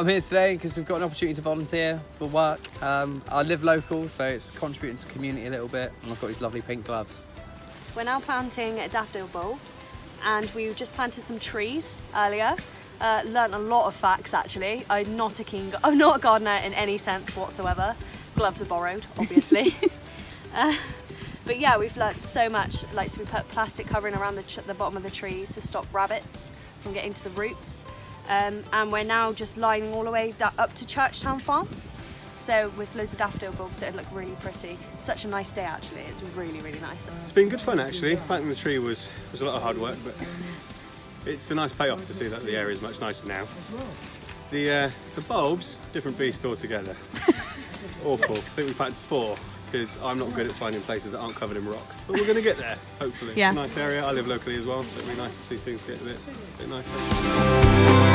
I'm here today because we've got an opportunity to volunteer for work. I live local, so it's contributing to the community a little bit, and I've got these lovely pink gloves. We're now planting daffodil bulbs, and we just planted some trees earlier. Learned a lot of facts actually. I'm not a gardener in any sense whatsoever. Gloves are borrowed, obviously. But yeah, we've learnt so much. So we put plastic covering around the bottom of the trees to stop rabbits from getting to the roots. And we're now just lining all the way up to Churchtown Farm. So with loads of daffodil bulbs, so it'd look really pretty. Such a nice day actually. It's really, really nice. It's been good fun actually. Planting the tree was a lot of hard work, but it's a nice payoff to see that the area is much nicer now. The bulbs, different beast altogether. Awful. I think we planted 4. Because I'm not good at finding places that aren't covered in rock. But we're going to get there, hopefully. Yeah. It's a nice area. I live locally as well, so it'd be nice to see things get a bit nicer.